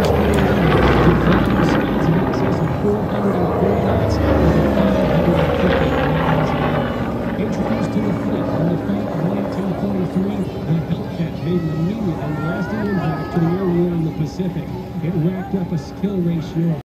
Flying speeds in excess of 404 knots with a 550 miles an hour. Introduced to the fleet in the fall of 1943, the Hellcat made an immediate and lasting impact to the Air War in the Pacific. It racked up a skill ratio